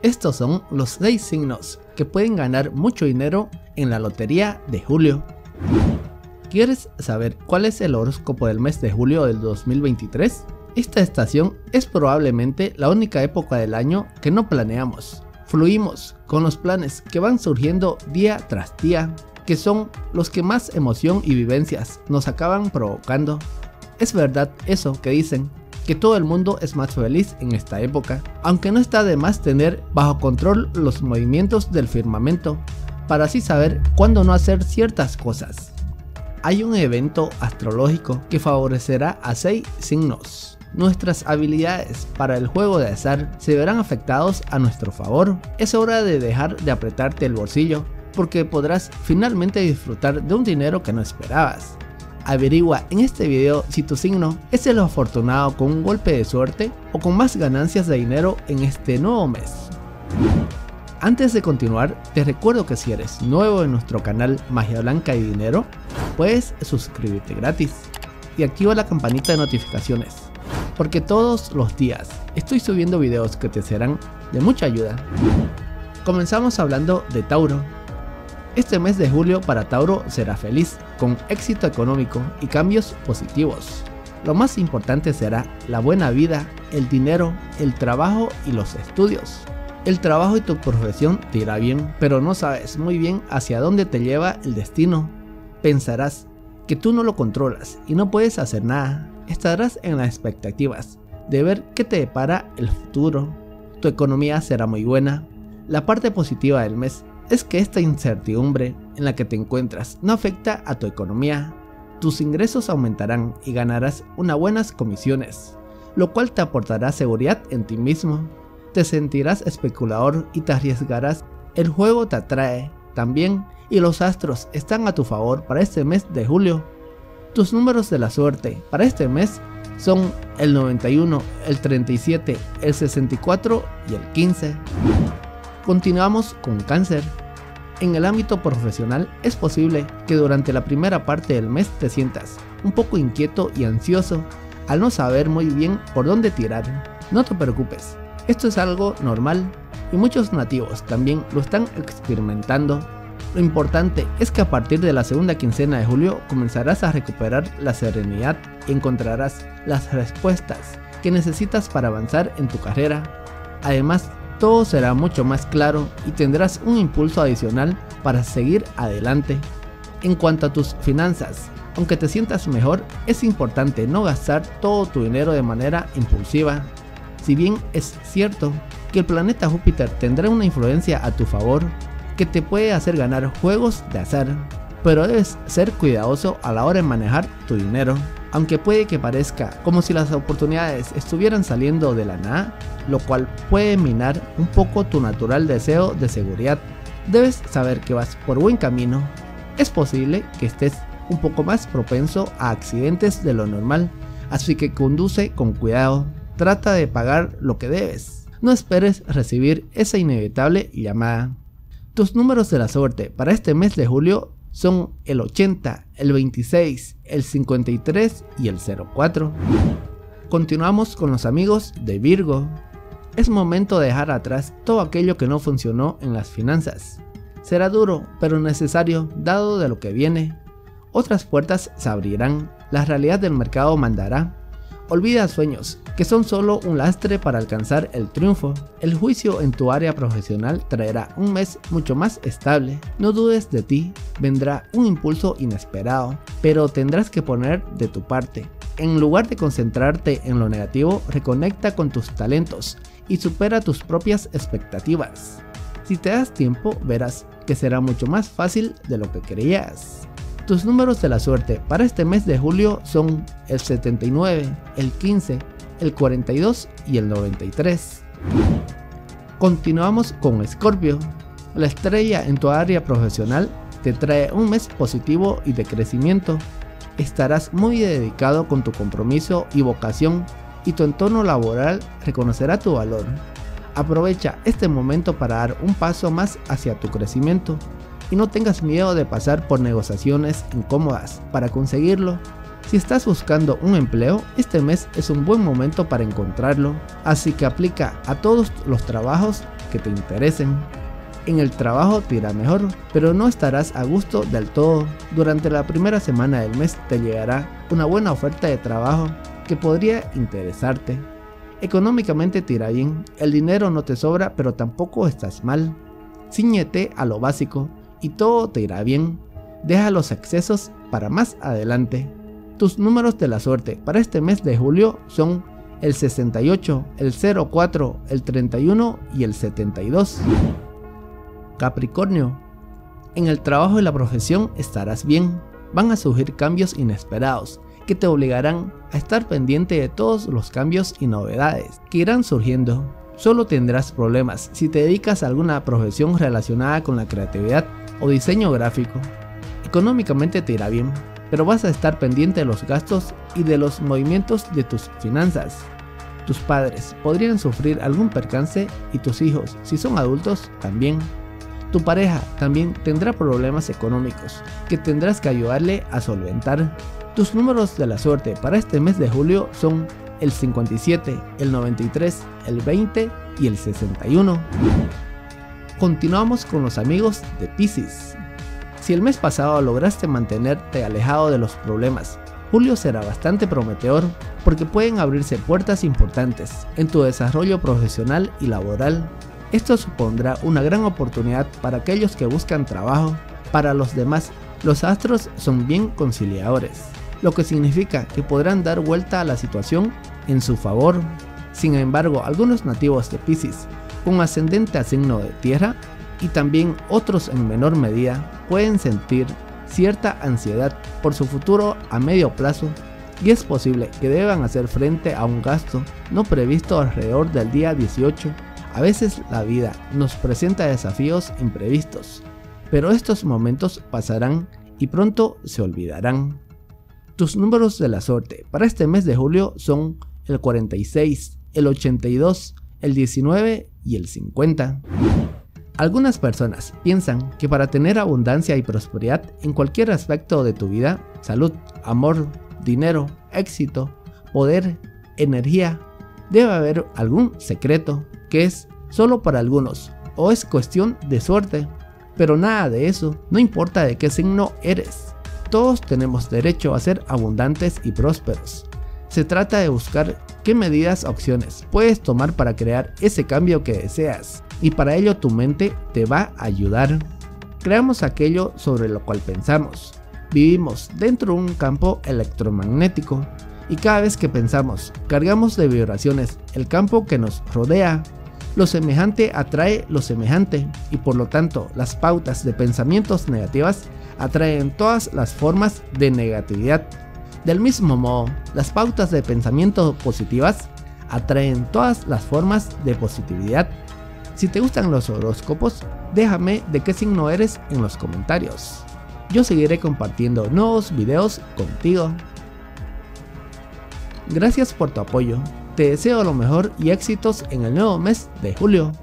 Estos son los 6 signos que pueden ganar mucho dinero en la lotería de julio. ¿Quieres saber cuál es el horóscopo del mes de julio del 2023? Esta estación es probablemente la única época del año que no planeamos. Fluimos con los planes que van surgiendo día tras día, que son los que más emoción y vivencias nos acaban provocando. Es verdad eso que dicen, que todo el mundo es más feliz en esta época, aunque no está de más tener bajo control los movimientos del firmamento, para así saber cuándo no hacer ciertas cosas. Hay un evento astrológico que favorecerá a 6 signos. Nuestras habilidades para el juego de azar se verán afectados a nuestro favor. Es hora de dejar de apretarte el bolsillo, porque podrás finalmente disfrutar de un dinero que no esperabas. Averigua en este video si tu signo es el afortunado con un golpe de suerte o con más ganancias de dinero en este nuevo mes. Antes de continuar, te recuerdo que si eres nuevo en nuestro canal Magia Blanca y Dinero, puedes suscribirte gratis y activa la campanita de notificaciones, porque todos los días estoy subiendo videos que te serán de mucha ayuda. Comenzamos hablando de Tauro. Este mes de julio para Tauro será feliz, con éxito económico y cambios positivos. Lo más importante será la buena vida, el dinero, el trabajo y los estudios. El trabajo y tu profesión te irá bien, pero no sabes muy bien hacia dónde te lleva el destino. Pensarás que tú no lo controlas y no puedes hacer nada. Estarás en las expectativas de ver qué te depara el futuro. Tu economía será muy buena. La parte positiva del mes es que esta incertidumbre en la que te encuentras no afecta a tu economía. Tus ingresos aumentarán y ganarás unas buenas comisiones, lo cual te aportará seguridad en ti mismo. Te sentirás especulador y te arriesgarás. El juego te atrae también y los astros están a tu favor para este mes de julio. Tus números de la suerte para este mes son el 91, el 37, el 64 y el 15. Continuamos con Cáncer. En el ámbito profesional es posible que durante la primera parte del mes te sientas un poco inquieto y ansioso al no saber muy bien por dónde tirar. No te preocupes, esto es algo normal y muchos nativos también lo están experimentando. Lo importante es que a partir de la segunda quincena de julio comenzarás a recuperar la serenidad y encontrarás las respuestas que necesitas para avanzar en tu carrera. Además, todo será mucho más claro y tendrás un impulso adicional para seguir adelante. En cuanto a tus finanzas, aunque te sientas mejor, es importante no gastar todo tu dinero de manera impulsiva. Si bien es cierto que el planeta Júpiter tendrá una influencia a tu favor que te puede hacer ganar juegos de azar, pero debes ser cuidadoso a la hora de manejar tu dinero. Aunque puede que parezca como si las oportunidades estuvieran saliendo de la nada, lo cual puede minar un poco tu natural deseo de seguridad. Debes saber que vas por buen camino. Es posible que estés un poco más propenso a accidentes de lo normal, así que conduce con cuidado. Trata de pagar lo que debes. No esperes recibir esa inevitable llamada. Tus números de la suerte para este mes de julio son el 80, el 26, el 53 y el 04. Continuamos con los amigos de Virgo. Es momento de dejar atrás todo aquello que no funcionó en las finanzas. Será duro, pero necesario dado de lo que viene. Otras puertas se abrirán, la realidad del mercado mandará. Olvida sueños, que son solo un lastre para alcanzar el triunfo. El juicio en tu área profesional traerá un mes mucho más estable. No dudes de ti, vendrá un impulso inesperado, pero tendrás que poner de tu parte. En lugar de concentrarte en lo negativo, reconecta con tus talentos y supera tus propias expectativas. Si te das tiempo, verás que será mucho más fácil de lo que creías. Tus números de la suerte para este mes de julio son el 79, el 15, el 42 y el 93. Continuamos con Escorpio. La estrella en tu área profesional te trae un mes positivo y de crecimiento. Estarás muy dedicado con tu compromiso y vocación y tu entorno laboral reconocerá tu valor. Aprovecha este momento para dar un paso más hacia tu crecimiento y no tengas miedo de pasar por negociaciones incómodas para conseguirlo. Si estás buscando un empleo, este mes es un buen momento para encontrarlo, así que aplica a todos los trabajos que te interesen. En el trabajo te irá mejor, pero no estarás a gusto del todo. Durante la primera semana del mes te llegará una buena oferta de trabajo que podría interesarte. Económicamente te irá bien, el dinero no te sobra, pero tampoco estás mal. Cíñete a lo básico y todo te irá bien. Deja los excesos para más adelante. Tus números de la suerte para este mes de julio son el 68, el 04, el 31 y el 72. Capricornio, en el trabajo y la profesión estarás bien. Van a surgir cambios inesperados que te obligarán a estar pendiente de todos los cambios y novedades que irán surgiendo. Solo tendrás problemas si te dedicas a alguna profesión relacionada con la creatividad o diseño gráfico. Económicamente te irá bien, pero vas a estar pendiente de los gastos y de los movimientos de tus finanzas. Tus padres podrían sufrir algún percance y tus hijos, si son adultos, también. Tu pareja también tendrá problemas económicos que tendrás que ayudarle a solventar. Tus números de la suerte para este mes de julio son el 57, el 93, el 20 y el 61. Continuamos con los amigos de Piscis. Si el mes pasado lograste mantenerte alejado de los problemas, julio será bastante prometedor porque pueden abrirse puertas importantes en tu desarrollo profesional y laboral. Esto supondrá una gran oportunidad para aquellos que buscan trabajo. Para los demás, los astros son bien conciliadores, lo que significa que podrán dar vuelta a la situación en su favor. Sin embargo, algunos nativos de Piscis, con ascendente a signo de tierra, y también otros en menor medida, pueden sentir cierta ansiedad por su futuro a medio plazo, y es posible que deban hacer frente a un gasto no previsto alrededor del día 18. A veces la vida nos presenta desafíos imprevistos, pero estos momentos pasarán y pronto se olvidarán. Tus números de la suerte para este mes de julio son el 46, el 82, el 19 y el 50. Algunas personas piensan que para tener abundancia y prosperidad en cualquier aspecto de tu vida, salud, amor, dinero, éxito, poder, energía, debe haber algún secreto que es solo para algunos o es cuestión de suerte, pero nada de eso, no importa de qué signo eres. Todos tenemos derecho a ser abundantes y prósperos. Se trata de buscar qué medidas o acciones puedes tomar para crear ese cambio que deseas, y para ello tu mente te va a ayudar. Creamos aquello sobre lo cual pensamos. Vivimos dentro de un campo electromagnético y cada vez que pensamos, cargamos de vibraciones el campo que nos rodea. Lo semejante atrae lo semejante y por lo tanto las pautas de pensamientos negativas atraen todas las formas de negatividad. Del mismo modo, las pautas de pensamiento positivas atraen todas las formas de positividad. Si te gustan los horóscopos, déjame de qué signo eres en los comentarios. Yo seguiré compartiendo nuevos videos contigo. Gracias por tu apoyo. Te deseo lo mejor y éxitos en el nuevo mes de julio.